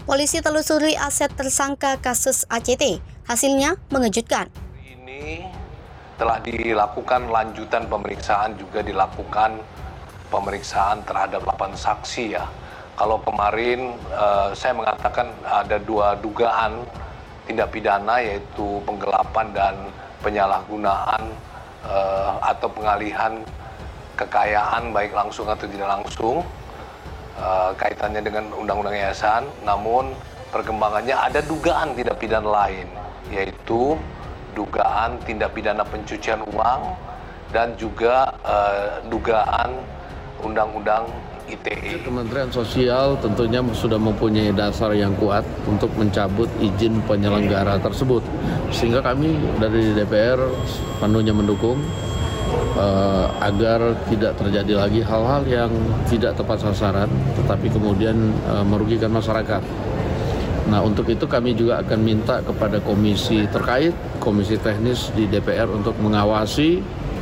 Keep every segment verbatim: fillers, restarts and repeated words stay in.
Polisi telusuri aset tersangka kasus A C T. Hasilnya mengejutkan. Ini telah dilakukan lanjutan pemeriksaan, juga dilakukan pemeriksaan terhadap delapan saksi ya. Kalau kemarin eh, saya mengatakan ada dua dugaan tindak pidana, yaitu penggelapan dan penyalahgunaan eh, atau pengalihan kekayaan baik langsung atau tidak langsung. Uh, kaitannya dengan undang-undang yayasan, namun perkembangannya ada dugaan tindak pidana lain, yaitu dugaan tindak pidana pencucian uang dan juga uh, dugaan undang-undang I T E. Kementerian Sosial tentunya sudah mempunyai dasar yang kuat untuk mencabut izin penyelenggara tersebut, sehingga kami dari D P R penuhnya mendukung Uh, agar tidak terjadi lagi hal-hal yang tidak tepat sasaran, tetapi kemudian uh, merugikan masyarakat. Nah, untuk itu kami juga akan minta kepada komisi terkait, komisi teknis di D P R untuk mengawasi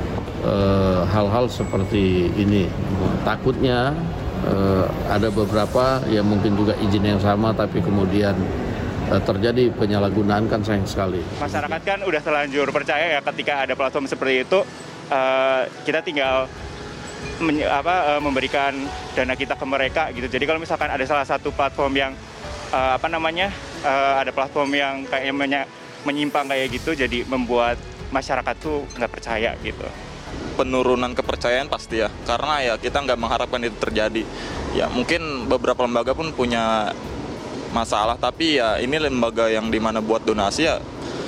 uh, hal-hal seperti ini. Takutnya uh, ada beberapa yang mungkin juga izin yang sama, tapi kemudian uh, terjadi penyalahgunaan, kan sayang sekali. Masyarakat kan udah terlanjur percaya ya ketika ada platform seperti itu. Uh, kita tinggal men, apa, uh, memberikan dana kita ke mereka gitu. Jadi kalau misalkan ada salah satu platform yang uh, apa namanya uh, ada platform yang kayaknya menyimpang kayak gitu, jadi membuat masyarakat tuh nggak percaya gitu. Penurunan kepercayaan pasti ya, karena ya kita nggak mengharapkan itu terjadi. Ya mungkin beberapa lembaga pun punya masalah, tapi ya ini lembaga yang dimana buat donasi ya.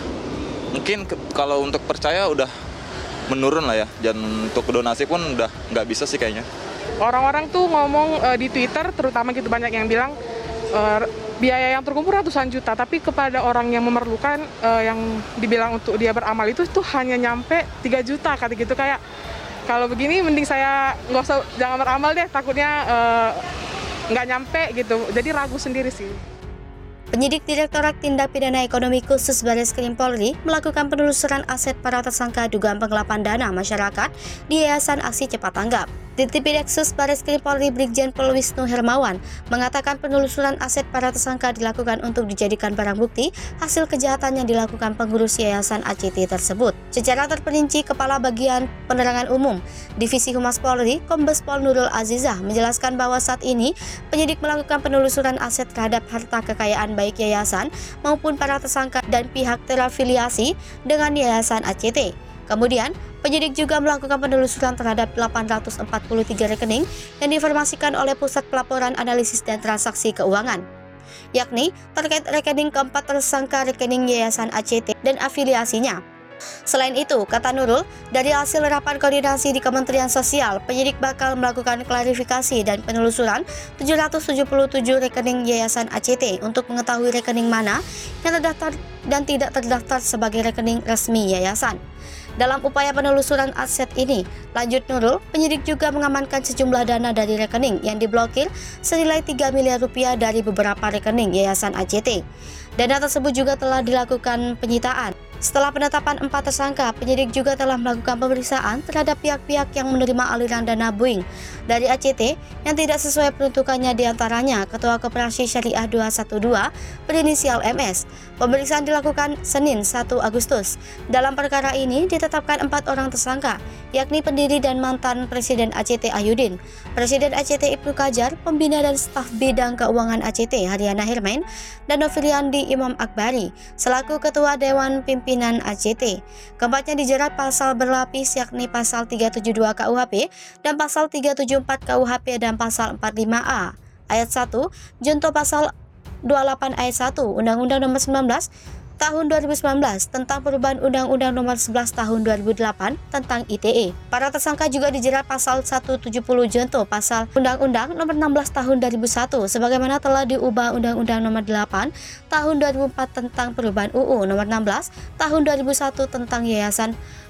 Mungkin ke, kalau untuk percaya udah menurun lah ya, dan untuk donasi pun udah nggak bisa sih kayaknya. Orang-orang tuh ngomong uh, di Twitter, terutama gitu banyak yang bilang uh, biaya yang terkumpul ratusan juta, tapi kepada orang yang memerlukan uh, yang dibilang untuk dia beramal itu tuh hanya nyampe tiga juta kata gitu. Kayak kalau begini mending saya nggak usah, jangan beramal deh, takutnya uh, nggak nyampe gitu. Jadi ragu sendiri sih. Penyidik Direktorat Tindak Pidana Ekonomi Khusus Bareskrim Polri melakukan penelusuran aset para tersangka dugaan penggelapan dana masyarakat di Yayasan Aksi Cepat Tanggap. Ditipideksus Bareskrim Polri Brigjen Pol Wisnu Hermawan mengatakan penelusuran aset para tersangka dilakukan untuk dijadikan barang bukti hasil kejahatan yang dilakukan pengurus Yayasan A C T tersebut. Secara terperinci, Kepala Bagian Penerangan Umum Divisi Humas Polri, Kombes Pol Nurul Azizah menjelaskan bahwa saat ini penyidik melakukan penelusuran aset terhadap harta kekayaan baik yayasan maupun para tersangka dan pihak terafiliasi dengan Yayasan A C T. Kemudian, penyidik juga melakukan penelusuran terhadap delapan ratus empat puluh tiga rekening yang diinformasikan oleh Pusat Pelaporan Analisis dan Transaksi Keuangan, yakni terkait rekening keempat tersangka rekening Yayasan A C T dan afiliasinya. Selain itu, kata Nurul, dari hasil rapat koordinasi di Kementerian Sosial, penyidik bakal melakukan klarifikasi dan penelusuran tujuh ratus tujuh puluh tujuh rekening Yayasan A C T untuk mengetahui rekening mana yang terdaftar dan tidak terdaftar sebagai rekening resmi yayasan. Dalam upaya penelusuran aset ini, lanjut Nurul, penyidik juga mengamankan sejumlah dana dari rekening yang diblokir senilai tiga miliar rupiah dari beberapa rekening Yayasan A C T. Dana tersebut juga telah dilakukan penyitaan. Setelah penetapan empat tersangka, penyidik juga telah melakukan pemeriksaan terhadap pihak-pihak yang menerima aliran dana Boeing dari A C T yang tidak sesuai peruntukannya, diantaranya Ketua Koperasi Syariah dua satu dua berinisial M S. Pemeriksaan dilakukan Senin satu Agustus. Dalam perkara ini ditetapkan empat orang tersangka, yakni pendiri dan mantan Presiden A C T Ayudin, Presiden A C T Ibnu Kajar, pembina dan staf bidang keuangan A C T Haryana Hermain, dan Novriandi Imam Akbari selaku Ketua Dewan Pimpinan A C T. Keempatnya dijerat pasal berlapis, yakni pasal tiga tujuh dua K U H P dan pasal tiga tujuh empat K U H P dan pasal empat puluh lima A ayat satu junto pasal dua puluh delapan ayat satu Undang-Undang Nomor sembilan belas Tahun dua ribu sembilan belas tentang perubahan Undang-Undang Nomor sebelas Tahun dua ribu delapan tentang I T E. Para tersangka juga dijerat pasal seratus tujuh puluh junto pasal Undang-Undang Nomor enam belas Tahun dua ribu satu sebagaimana telah diubah Undang-Undang Nomor delapan Tahun dua ribu empat tentang perubahan U U Nomor enam belas Tahun dua ribu satu tentang Yayasan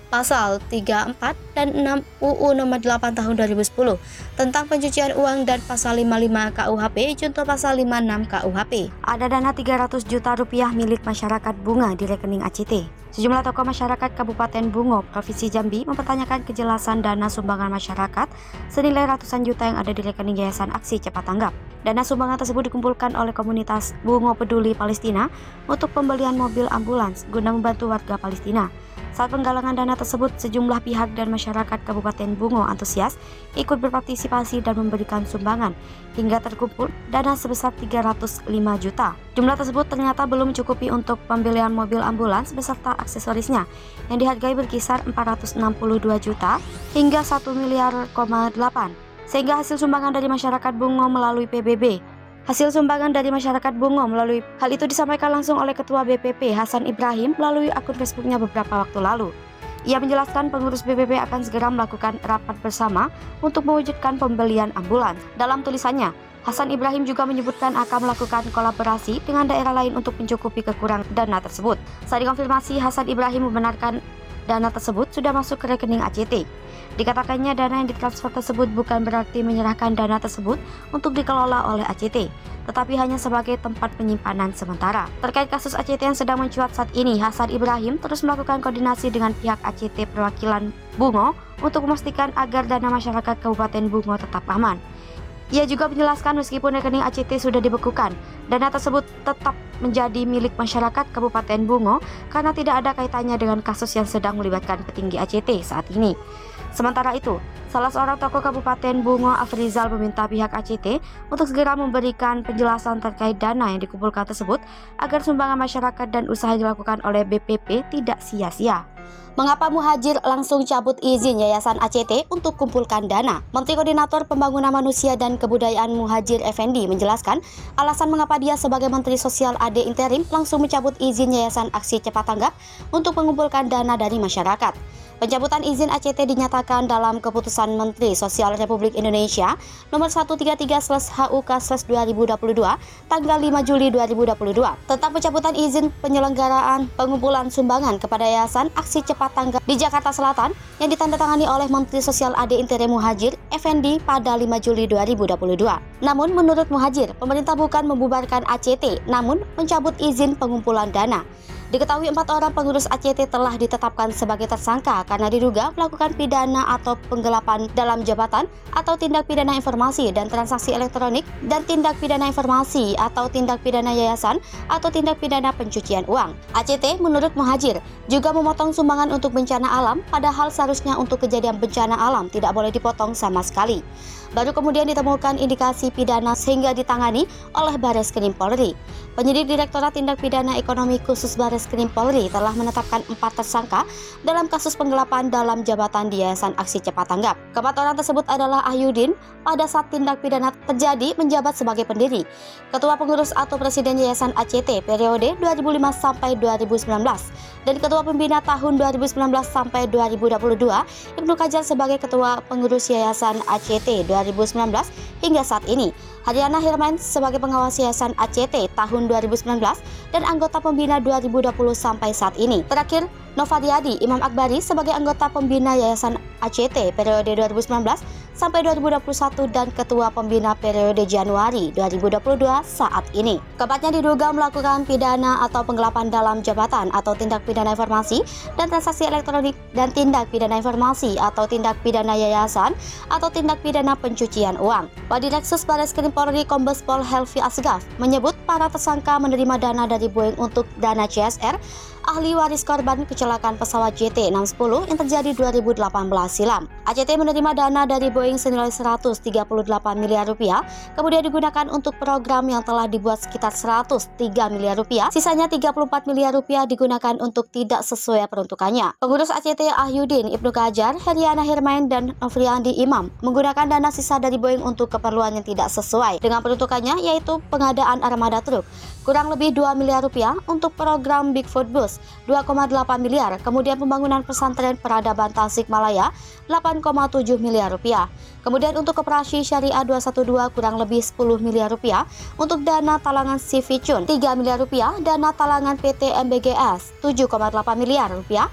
Pasal tiga puluh empat dan enam U U Nomor delapan Tahun dua ribu sepuluh tentang pencucian uang dan Pasal lima puluh lima K U H P junto Pasal lima puluh enam K U H P. Ada dana tiga ratus juta rupiah milik masyarakat Bunga di rekening A C T. Sejumlah tokoh masyarakat Kabupaten Bungo, Provinsi Jambi mempertanyakan kejelasan dana sumbangan masyarakat senilai ratusan juta yang ada di rekening Yayasan Aksi Cepat Tanggap. Dana sumbangan tersebut dikumpulkan oleh komunitas Bungo Peduli Palestina untuk pembelian mobil ambulans guna membantu warga Palestina. Saat penggalangan dana tersebut, sejumlah pihak dan masyarakat Kabupaten Bungo antusias ikut berpartisipasi dan memberikan sumbangan hingga terkumpul dana sebesar tiga ratus lima juta. Jumlah tersebut ternyata belum mencukupi untuk pembelian mobil ambulans beserta aksesorisnya yang dihargai berkisar empat ratus enam puluh dua juta hingga satu miliar koma delapan. Sehingga hasil sumbangan dari masyarakat Bungo melalui P B B Hasil sumbangan dari masyarakat Bungo melalui hal itu disampaikan langsung oleh Ketua B P P Hasan Ibrahim melalui akun Facebooknya beberapa waktu lalu. Ia menjelaskan pengurus B P P akan segera melakukan rapat bersama untuk mewujudkan pembelian ambulans. Dalam tulisannya, Hasan Ibrahim juga menyebutkan akan melakukan kolaborasi dengan daerah lain untuk mencukupi kekurangan dana tersebut. Saat dikonfirmasi, Hasan Ibrahim membenarkan dana tersebut sudah masuk ke rekening A C T. Dikatakannya dana yang ditransfer tersebut bukan berarti menyerahkan dana tersebut untuk dikelola oleh A C T, tetapi hanya sebagai tempat penyimpanan sementara. Terkait kasus A C T yang sedang mencuat saat ini, Hasan Ibrahim terus melakukan koordinasi dengan pihak A C T perwakilan Bungo untuk memastikan agar dana masyarakat Kabupaten Bungo tetap aman. Ia juga menjelaskan meskipun rekening A C T sudah dibekukan, dana tersebut tetap menjadi milik masyarakat Kabupaten Bungo karena tidak ada kaitannya dengan kasus yang sedang melibatkan petinggi A C T saat ini. Sementara itu, salah seorang tokoh Kabupaten Bungo, Afrizal, meminta pihak A C T untuk segera memberikan penjelasan terkait dana yang dikumpulkan tersebut agar sumbangan masyarakat dan usaha yang dilakukan oleh B P P tidak sia-sia. Mengapa Muhajir langsung cabut izin Yayasan A C T untuk kumpulkan dana? Menteri Koordinator Pembangunan Manusia dan Kebudayaan Muhajir Effendi menjelaskan alasan mengapa dia sebagai Menteri Sosial A D interim langsung mencabut izin Yayasan Aksi Cepat Tanggap untuk mengumpulkan dana dari masyarakat. Pencabutan izin A C T dinyatakan dalam keputusan Menteri Sosial Republik Indonesia nomor seratus tiga puluh tiga H U K dua ribu dua puluh dua tanggal lima Juli dua ribu dua puluh dua tentang pencabutan izin penyelenggaraan pengumpulan sumbangan kepada Yayasan Aksi Cepat Tanggap di Jakarta Selatan yang ditandatangani oleh Menteri Sosial A D interim Muhajir Effendi pada lima Juli dua ribu dua puluh dua. Namun menurut Muhajir, pemerintah bukan membubarkan A C T, namun mencabut izin pengumpulan dana. Diketahui empat orang pengurus A C T telah ditetapkan sebagai tersangka karena diduga melakukan pidana atau penggelapan dalam jabatan atau tindak pidana informasi dan transaksi elektronik dan tindak pidana informasi atau tindak pidana yayasan atau tindak pidana pencucian uang. A C T menurut Muhajir juga memotong sumbangan untuk bencana alam, padahal seharusnya untuk kejadian bencana alam tidak boleh dipotong sama sekali. Baru kemudian ditemukan indikasi pidana sehingga ditangani oleh Bareskrim Polri. Penyidik Direktorat Tindak Pidana Ekonomi Khusus Bareskrim Polri telah menetapkan empat tersangka dalam kasus penggelapan dalam jabatan di Yayasan Aksi Cepat Tanggap. Keempat orang tersebut adalah Ahyudin pada saat tindak pidana terjadi menjabat sebagai pendiri, Ketua Pengurus atau Presiden Yayasan A C T periode dua ribu lima sampai dua ribu sembilan belas dan Ketua Pembina tahun dua ribu sembilan belas sampai dua ribu dua puluh dua Ibnu Kajar sebagai Ketua Pengurus Yayasan A C T dua ribu sembilan belas hingga saat ini. Haryana Hirman sebagai pengawas Yayasan A C T tahun dua ribu sembilan belas dan anggota pembina dua ribu dua puluh sampai saat ini. Terakhir, Novariadi Imam Akbari sebagai anggota pembina Yayasan A C T periode dua ribu sembilan belas sampai dua ribu dua puluh satu dan ketua pembina periode Januari dua ribu dua puluh dua saat ini. Keempatnya diduga melakukan pidana atau penggelapan dalam jabatan atau tindak pidana informasi dan transaksi elektronik dan tindak pidana informasi atau tindak pidana yayasan atau tindak pidana pencucian uang. Wadireksus Bareskrim Polri Kombes Pol Helvi Asgaf menyebut para tersangka menerima dana dari Boeing untuk dana C S R, ahli waris korban kecelakaan pesawat J T enam sepuluh yang terjadi dua ribu delapan belas silam. A C T menerima dana dari Boeing senilai seratus tiga puluh delapan miliar rupiah, kemudian digunakan untuk program yang telah dibuat sekitar seratus tiga miliar rupiah, sisanya tiga puluh empat miliar rupiah digunakan untuk tidak sesuai peruntukannya. Pengurus A C T Ahyudin, Ibnu Kajar, Haryana Hirman, dan Novriandi Imam menggunakan dana sisa dari Boeing untuk keperluan yang tidak sesuai dengan peruntukannya, yaitu pengadaan armada truk kurang lebih dua miliar rupiah untuk program Bigfoot Bus dua koma delapan miliar, kemudian pembangunan pesantren peradaban Tasikmalaya delapan koma tujuh miliar rupiah. Kemudian untuk koperasi Syariah dua satu dua kurang lebih sepuluh miliar rupiah, untuk dana talangan Civicun tiga miliar rupiah, dana talangan P T M B G S tujuh koma delapan miliar rupiah,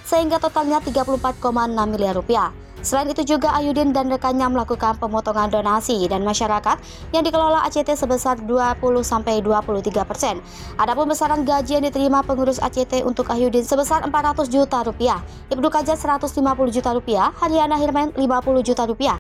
sehingga totalnya tiga puluh empat koma enam miliar rupiah. Selain itu juga Ayudin dan rekannya melakukan pemotongan donasi dan masyarakat yang dikelola A C T sebesar dua puluh sampai dua puluh tiga persen. Adapun besaran gaji yang diterima pengurus A C T untuk Ayudin sebesar empat ratus juta rupiah, Ibnu Kajar seratus lima puluh juta rupiah, Haryana Hirman lima puluh juta rupiah,